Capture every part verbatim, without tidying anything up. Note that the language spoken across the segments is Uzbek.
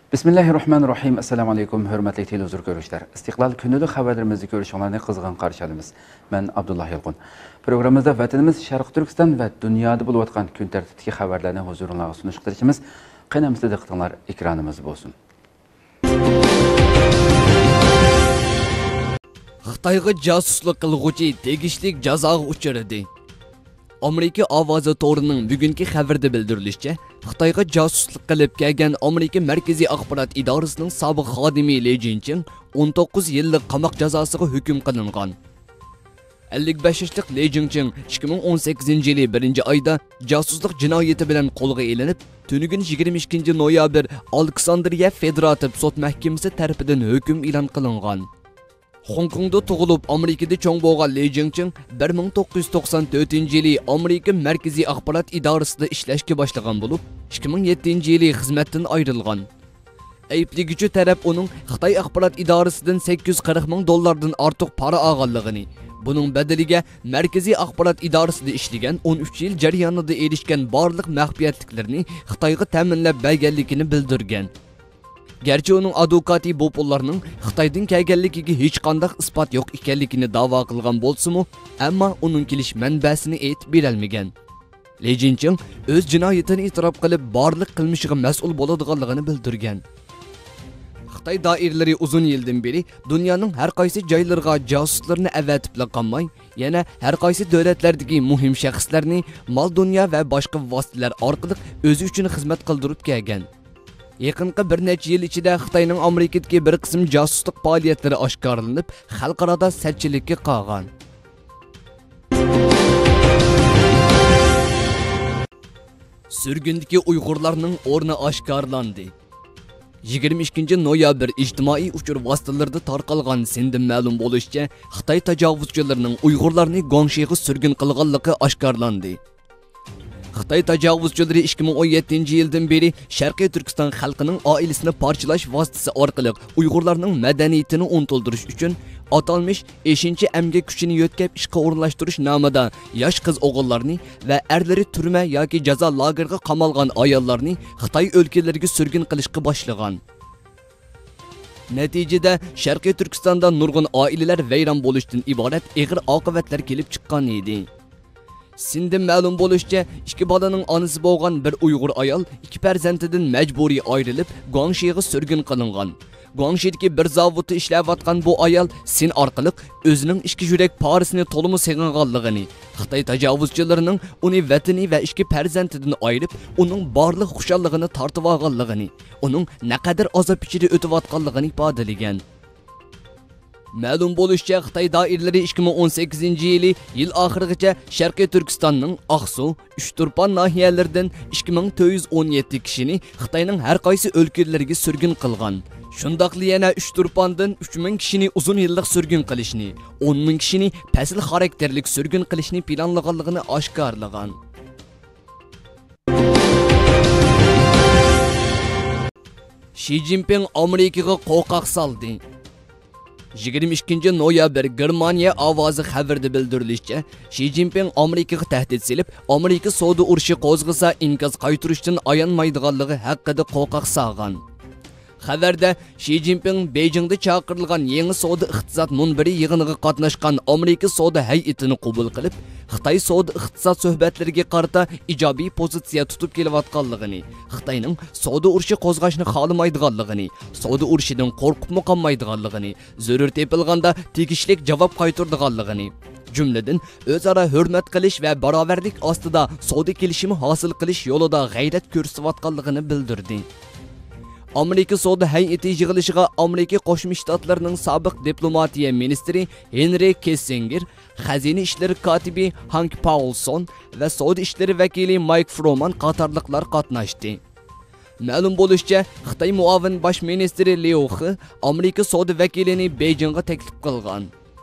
Bismillahirrahmanirrahim. Assalamu alaykum, hörmətli televizor görüşlər. İstiqlal günlük xəbərlərimizi görüşənlərini qızğın qarşılayırıq. Mən Abdullah Yılğun. Proqramımızda vətənimiz Şərq Türkistan və dünyada olub atqan gün tərtibdəki xəbərlərini huzurunuzğa sunuş qilishimiz qənəmizdə diqqətinizlər ekranımız olsun. Xitoyga jasuslik qilguvchi tegishli jazoga uchradi. Amerika ovozi to'rining bugungi xabarda bildirilishicha, Xitoyga jasuslik qilib kelgan Amerika Markaziy axborot idorasining sobiq xodimi Li Jincheng o'n to'qqiz yillik qamoq jazosiga hukm qilingan. ellik besh yoshlik Li Jincheng ikki ming o'n sakkizinchi yili birinchi oyda jasuslik jinoyati bilan qo'lga ilinib, tunugun yigirma ikkinchi noyabr Aleksandriya Federativ sud mahkamasi tomonidan hukm e'lon qilingan. Hong Kongda tug'ilib, Amerikada cho'ng bo'lgan Li Jincheng bir ming to'qqiz yuz to'qson to'rtinchi yili Amerika Markaziy axborot idorasida ishlashga boshlagan bo'lib, ikki ming yettinchi yili xizmatdan ayrilgan. Ayblanuvchi taraf uning Xitoy axborot idorasidan sakkiz yuz qirq ming dollardan ortiq pora olganligini, buning badaliga Markaziy axborot idorasida ishlagan o'n uch yil jarayonida erishgan barliq maxfiyatliklarni Xitoyga ta'minlab berganligini bildirgan. Gerçi onun advokati bu pullarning Xitoydan kelganligiga hech qanday isbot yo'q ekanligini da'vo qilgan bo'lsa-mu, ammo uning kelish manbasini aytib berolmagan. Li Jincheng o'z jinoyatini e'tirof qilib, barliq qilmishiga mas'ul bo'ladiganligini bildirgan. Xitoy doiralari uzun yildan beri dunyoning har qaysi joylariga josuslarni avatib qolmay, yana har qaysi davlatlardagi muhim shaxslarni mol dunyo va boshqa vositalar orqali o'zi uchun xizmat qildirib kelgan. Yaqinqi bir necha yil ichida Xitoyning Amerikadagi bir qism josuslik faoliyatlari oshkorlanib, xalqaro sarchilikka qolgan. Surgundagi Uyg'urlarning o'rni oshkorlandi. yigirma ikkinchi noyabr ijtimoiy uchur vositalarida tarqalgan senda ma'lum bo'lishicha, Xitoy tajovuzchilarining Uyg'urlarni Guangshiga surgun qilganligi oshkorlandi. Xitoy tajovuzchilari ikki ming o'n yettinchi yildan beri Sharqiy Turkiston xalqining oilasini parchalash vositasi orqali Uyg'urlarning madaniyatini unuttirish uchun atalmış beshinchi emgak kuchini yo'tkab ishga o'rinlashtirish nomida yosh qiz o'g'illarni va erlari turma yoki jazo lageriga qamalgan ayollarni Xitoy o'lkalariga surgun qilishga boshlagan. Natijada Sharqiy Turkistonda nurg'un oilalar vayron bo'lishdan iborat og'ir oqibatlar kelib chiqqan edi. Sindim ma'lum bo'lishicha, ikki bolaning onasi bo'lgan bir Uyg'ur ayol ikki farzandidan majburiy ayrilib, Guangshiga surgun qilingan. Guangshidagi bir zavodda ishlayotgan bu ayol Sin orqali o'zining ishki yurak parisini to'limi seg'inganligini, Xitoy tajovuzchilarining uni vatani va ikki farzandidan ayirib, uning barliq xushalligini tortib olganligini, uning naqadar azob ichida o'tayotganligini ifodalagan. Ma'lum bo'lishicha, Xitoy doiralari ikki ming o'n sakkizinchi yili yil oxirigacha Sharqiy Turkistonning Aqsu, Uchturpan nahiyalaridan ikki ming to'rt yuz o'n yetti kishini Xitoyning har qaysi o'lkalariga surgun qilgan. Shundaqli yana Uchturpandan uch ming kishini uzun yillik surgun qilishni, o'n ming kishini pasl xarakterlik surgun qilishni planlaganligini oshkorlagan. Xi Jinping Amerikaga qo'rqoq soldi. yigirma ikkinchi noyabr Germaniya ovozi xabarda bildirilishicha, Xi Jinping Amerikaga tahdid silib, Amerika savdo urushi qo'zg'asa inkas qaytarishdan ayonmaydiganligi haqida qo'rqoq solgan. Xabarda Xi Jinping Beijingda chaqirilgan yangi savdo iqtisod munbiri yig'iniga qatnashgan Amerika savdo hay'atini qabul qilib, Xitoy savdo iqtisod suhbatlariga qarata ijobiy pozitsiya tutib kelayotganligini, Xitoyning savdo urushi qo'zg'ashni xohlamaydiganligini, savdo urushidan qo'rqib qolmaydiganligini, zarur tepilganda tegishli javob qaytaradiganligini, jumladan o'zaro hurmat qilish va barobarlik ostida savdo kelishimi hosil qilish yo'lida g'ayrat ko'rsatayotganligini bildirdi. Amerika savdo hay'ati yig'ilishiga Amerika Qo'shma Shtatlarining sobiq diplomatiya ministri Henry Kissinger, xazina ishlari kotibi Hank Paulson va savdo ishlari vakili Mike Froman qatorliqlar qatnashdi. Ma'lum bo'lishicha, Xitoy muavin bosh ministri Liu He Amerika savdo vakilini Beijingga taklif qilgan.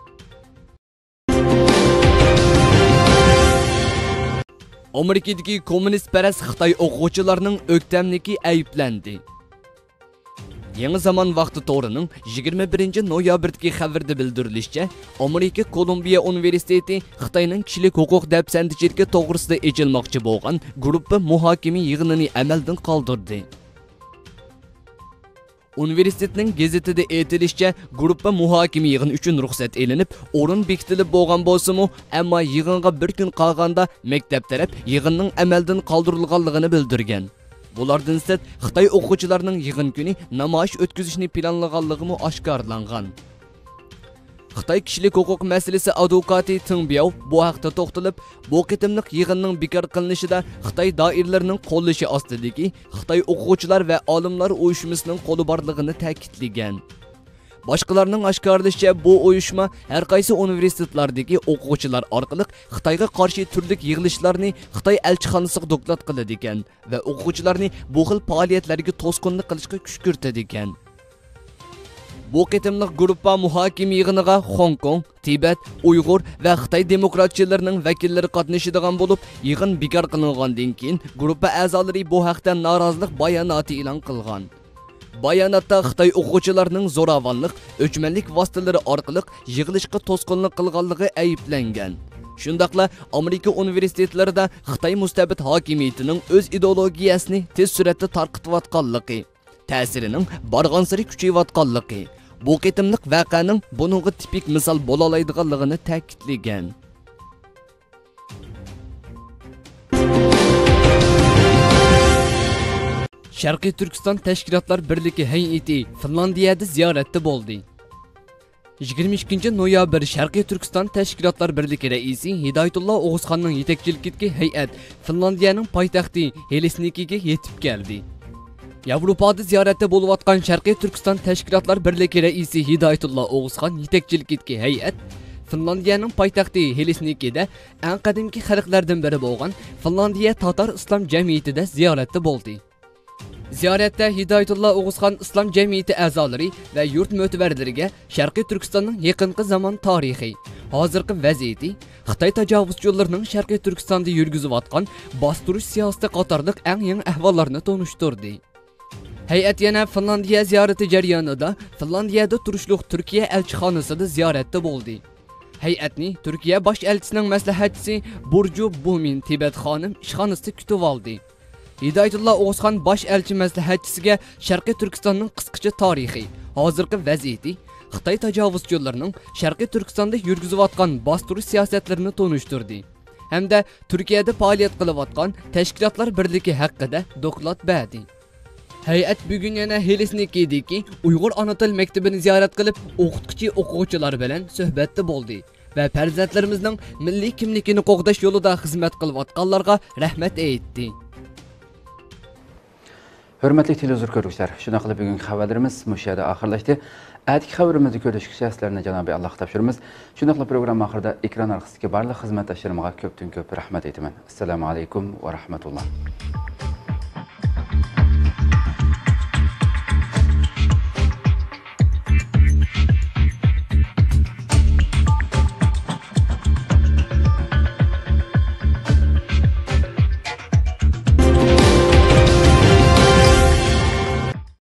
Amerikadagi kommunist parast Xitoy o'quvchilarining o'ktamligi ayblandi. Yangi zaman vaqti to'rining yigirma birinchi noyabrdagi xabarda bildirilishicha, Amerika Kolumbiya universiteti Xitoyning kishilik huquq dafsandichiligi to'g'risida echilmoqchi bo'lgan guruh muhokama yig'inini amaldan qoldirdi. Universitetning gazetida aytilishicha, guruhga muhokama yig'in uchun ruxsat elinib, o'rin bekitilib bo'lgan bo'lsa-mu, ammo yig'inga bir kun qolganda maktab taraf yig'inning amaldan qoldirilganligini bildirgan. Bulardan sirt Xitoy o'quvchilarining yig'in kuni namoyish o'tkazishni planlaganligi oshkorlangan. Xitoy kishilik huquq masalasi advokati Teng Biao bu haqda to'xtalib, bu qitimliq yig'inning bekor qilinishida Xitoy doiralarining qo'llashi ostidagi Xitoy o'quvchilar va olimlar uyushmasining qo'li borligini ta'kidlagan. Boshqalarning oshkorlashicha, bu uyushma har qaysi universitetlardagi o'quvchilar orqali Xitoyga qarshi turli yig'ilishlarni Xitoy elchixonasiga doklad qiladi ekan va o'quvchilarni bu xil faoliyatlarga to'sqinlik qilishga kuch kiritadi ekan. Bu qitimliq guruhga muhokama yig'iniga Hong Kong, Tibet, Uyg'ur va Xitoy demokratchilarining vakillari qatnashadigan bo'lib, yig'in bekor qilingandan keyin guruhga a'zolari bu haqda norozilik bayonoti e'lon qilgan. Bayonotda Xitoy o'quvchilarining zo'ravonlik, o'chmanlik vositalari orqali yig'ilishga to'sqinlik qilganligi ayblangan. Shundaqla Amerika universitetlarida Xitoy mustabid hokimiyatining o'z ideologiyasini tez suratda tarqatayotganligi, ta'sirining barg'ansari kuchayayotganligi, bu qitimliq voqeaning buningga tipik misol bo'la oladiganligini ta'kidlagan. Sharqiy Turkiston Tashkilotlar Birligi hay'ati Finlandiyada ziyoratda bo'ldi. yigirma ikkinchi noyabr Sharqiy Turkiston Tashkilotlar Birligi raisi Hidoyatullo O'g'izxonning yetakchiligidagi hay'at Finlandiyaning poytaxti Helsinkiga yetib keldi. Yevropada ziyoratda bo'layotgan Sharqiy Turkiston Tashkilotlar Birligi raisi Hidoyatullo O'g'izxon yetakchiligidagi hay'at Finlandiyaning poytaxti Helsinkida eng qadimgi xalqlardan biri bo'lgan Finlandiya Tatar islom jamiyatida ziyoratda bo'ldi. Ziyoratda Hidoyatullo O'g'izxon islom jamiyati a'zolari va yurt mo'tabarlariga Sharqiy Turkistonning yaqinqi zamon tarixi, hozirgi vaziyati, Xitoy tajovuzchilarining Sharqiy Turkistonda yurgizayotgan bostirish siyosati qatorliq eng yangi ahvollarni tanishtirdi. Hay'at yana Finlandiya ziyorati jarayonida Finlandiyada turishliq Turkiya elchixonasida ziyoratda bo'ldi. Hay'atni Turkiya bosh elchisining maslahatchisi Burju Bumin Tibet xonim ishxonasida kutib oldi. Hidoyatullo O'g'izxon bosh elchi maslahatchisiga Sharqiy Turkistonning qisqacha tarixi, hozirgi vaziyati, Xitoy tajovuzchilarining Sharqiy Turkistonda yurgizayotgan bostirish siyosatlarini tanishtirdi hamda Turkiyada faoliyat qilayotgan tashkilotlar birligi haqida doklad berdi. Hay'at bugun yana Helsinkidagi Uyg'ur ona til maktabini ziyorat qilib, o'qituvchi o'quvchilar bilan suhbatda bo'ldi va farzandlarimizning milliy kimligini qo'g'dash yo'lida xizmat qilayotganlarga rahmat aytdi. Hürmetli televizor görüşler, şuna qilib bugungi xabarlarimiz mushu yerda oxirlashdi. Atigi xabarimizni ko'rishgacha sizlarni Janobi Alloh topshiramiz. Shuna qilib program oxirida ekran orqasidagi barliq xizmatdoshlarimga ko'pdan ko'p rahmat aytaman. Assalomu alaykum va rahmatulloh.